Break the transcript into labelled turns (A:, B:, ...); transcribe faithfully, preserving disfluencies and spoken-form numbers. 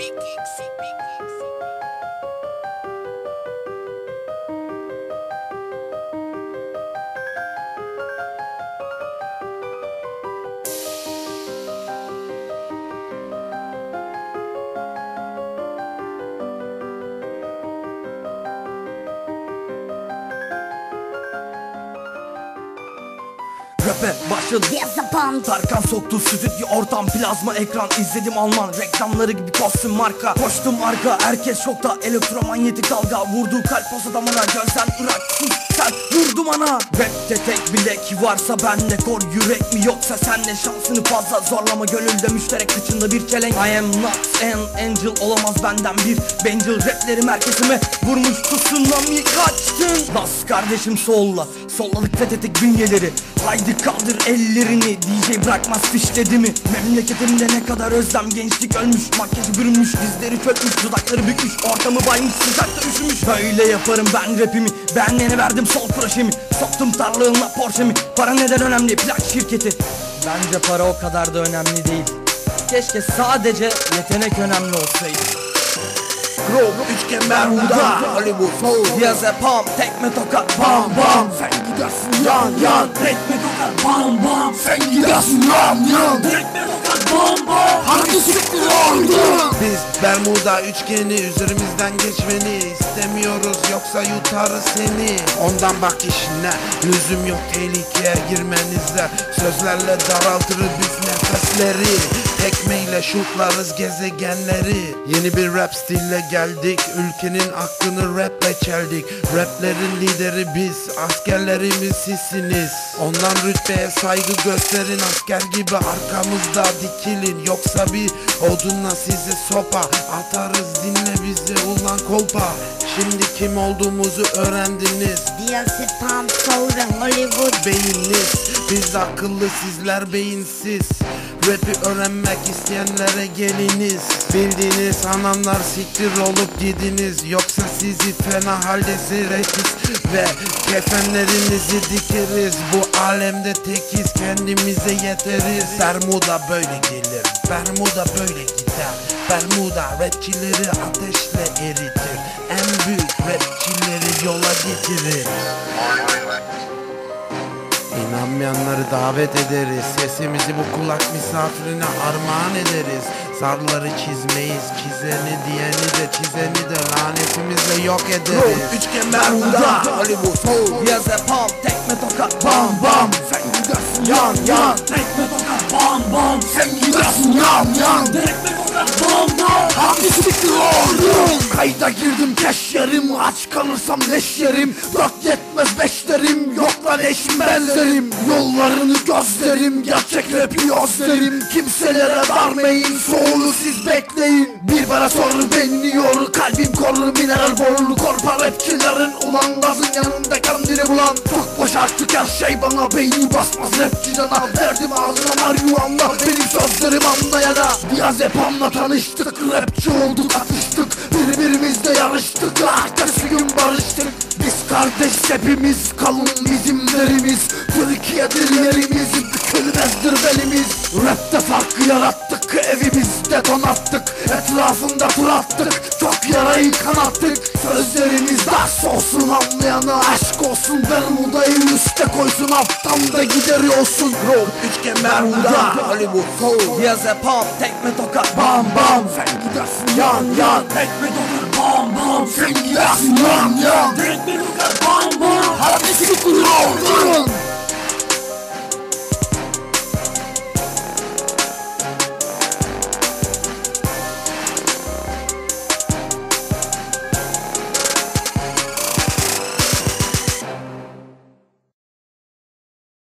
A: Rap'e başladı Tarkan soktu stüdyo ortam, plazma ekran, izledim Alman reklamları gibi kostüm marka. Koştum arka, herkes şokta, elektromanyetik dalga vurdu kalp poz adamına, gözden ırak sus sen vurdum ana. Rap'te tek bilek varsa bende kor yürek mi, yoksa senle şansını fazla zorlama, gönülde müşterek kıçında bir çelenk. I am not an angel, olamaz benden bir bencil, rapleri merkezime vurmuş tsunami kaçtın. Bas kardeşim solla, solladık fethettik bünyeleri, haydi kaldır ellerini, D J bırakmaz fişledi mi? Memleketimde ne kadar özlem, gençlik ölmüş, makyajı bürünmüş, dizleri çökmüş, dudakları bükmüş, ortamı baymış, sıcakta üşümüş. Böyle yaparım ben rapimi, beğenene verdim sol projemi, soktum tarlığımla Porsche'mi. Para neden önemli? Plak şirketi. Bence para o kadar da önemli değil. Keşke sadece yetenek önemli olsaydı.
B: Rob, üçgen Bermuda, Hollywood, Soul,
A: Yaze pam, tekme tokat, bam bam.
B: sen gidersin yan yan,
A: Tekme tokat, bam bam.
B: sen gidersin yan yan,
A: Tekme tokat, bam bam.
B: hangisi oldu? Biz Bermuda üçgeni, üzerimizden geçmeni istemiyoruz, yoksa yutarız seni. Ondan bak işine, lüzum yok tehlikeye girmenize. Sözlerle daraltırız biz nefesleri, tekmeyle şutlarız gezegenleri. Yeni bir rap stille geldik, ülkenin aklını raple çeldik. Raplerin lideri biz, askerlerimiz sizsiniz. Ondan rütbeye saygı gösterin, asker gibi arkamızda dikilin. Yoksa bir odunla size sopa atarız, dinle bizi ulan kolpa. Şimdi kim olduğumuzu öğrendiniz.
C: Diazepam, Soul ve Hollywood
B: Beyinsiz, biz akıllı sizler beyinsiz. Rap'i öğrenmek isteyenlere geliniz. Bildiğiniz anamlar siktir olup gidiniz, yoksa sizi fena halde siretiz ve kefenlerinizi dikeriz. Bu alemde tekiz, kendimize yeteriz. Bermuda böyle gelir, Bermuda böyle gider. Bermuda rapçileri ateşle eritir, en büyük rapçileri yola getirir. İnanmayanları davet ederiz, sesimizi bu kulak misafirine armağan ederiz. Zarları çizmeyiz, çizeni diyeni de çizeni de lanetimizle yok ederiz.
A: Üçgen Bermuda,
B: Hollywood, Soul,
A: Yaze pam, tekme tokat, bam bam.
B: sen gidersin yan yan,
A: Tekme tokat, bam bam.
B: sen gidersin yan yan,
A: Tekme tokat, bam bam.
B: hangisi oldu? Kayda girdim keş yerim, aç kalırsam leş yerim. Bırak yetmez beşlerim, yok lan eşim benzerim. Yollarını gözlerim, gerçek rapi özlerim. Kimselere darmayın, soğulu siz bekleyin. Bir bana soru beni yorur, kalbim korur, mineral borulu korpa rapçilerin ulan gazın yanında kendini bulan. Çok boş artık her şey, bana beyni basmaz rapçi cana. Verdim ağzına marihuana, benim sözlerim anlayana. Diazepam'la tanıştık, rapçi olduk, atıştık, birbirimizle yarıştık, ertesi gün barıştık. Biz kardeş hepimiz, kalın bizim derimiz. Türkiye'dir yerimiz, bükülmezdir belimiz. Rap'te farkı yarattık, evimizde donattık, etrafında tur attık, çok yarayı kanattık. Sözlerimiz ders olsun, anlayana aşk olsun. Bermuda'yı üste koysun, alttan da gideri olsun. Rob, üçgen Bermuda, Hollywood, Soul,
A: Yaze pam, tekme tokat,
B: bam bam. Sen gidersin yan yan,
A: Tekme tokat, bam bam.
B: sen gidersin yan yan,
A: Tekme tokat,